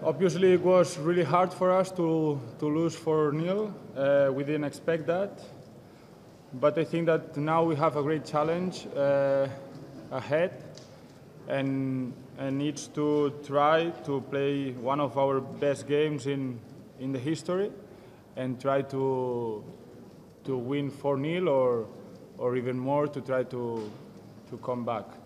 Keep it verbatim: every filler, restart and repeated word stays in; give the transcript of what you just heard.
Obviously, it was really hard for us to, to lose four nil. Uh, we didn't expect that. But I think that now we have a great challenge uh, ahead, and, and needs to try to play one of our best games in, in the history and try to, to win four nil or, or even more to try to, to come back.